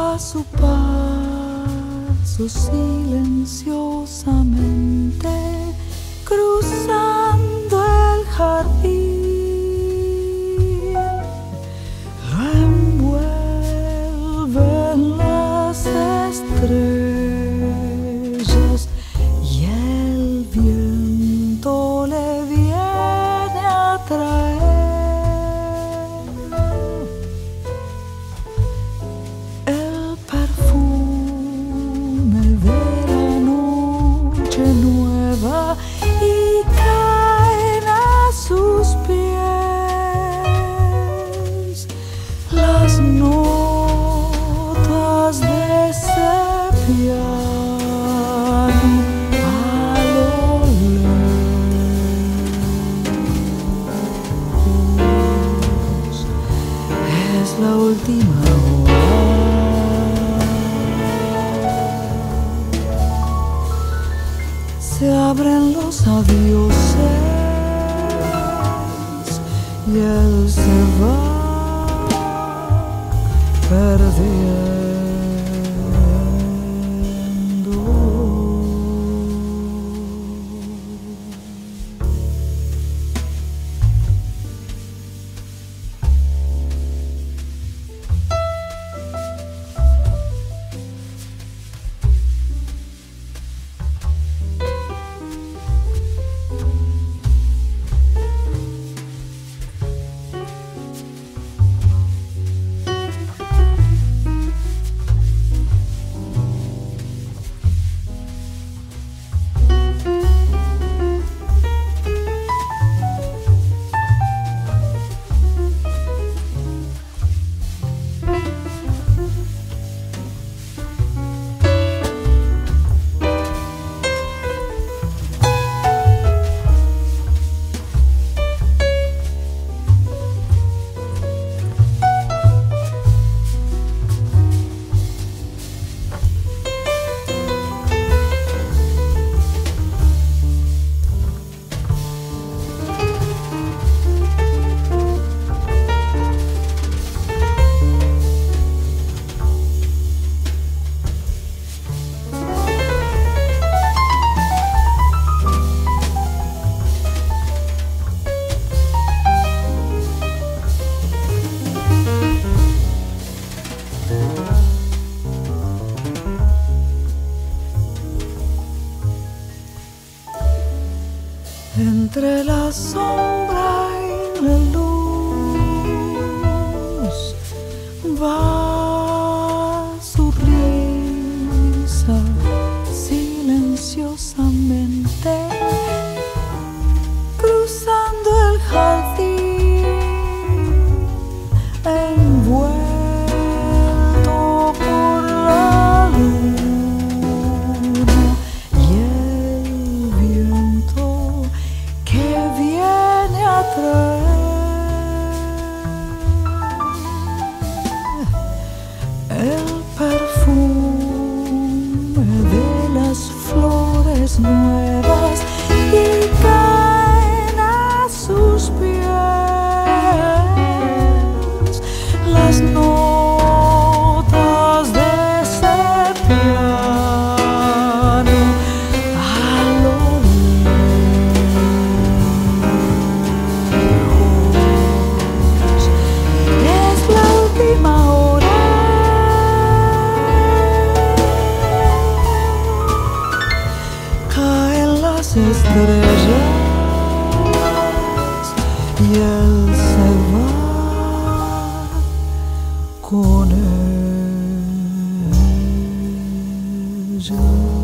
a su paso silenciosamente, cruzando el jardín, lo envuelven las estrellas y el viento le viene a traer el perfume de la noche nueva y caen a sus pies las notas de ese piano a lo lejos. Es la última hora. Se abren los adioses y él se va perdiendo. Entre la sombra y la luz va su risa silenciosamente, cruzando el jardín, envuelto por la luna y el viento que viene a traer el perfume de las flores nuevas y caen a sus pies las notas de ese piano a lo lejos. Es la última hora. Caen las estrellas y él se va con ella.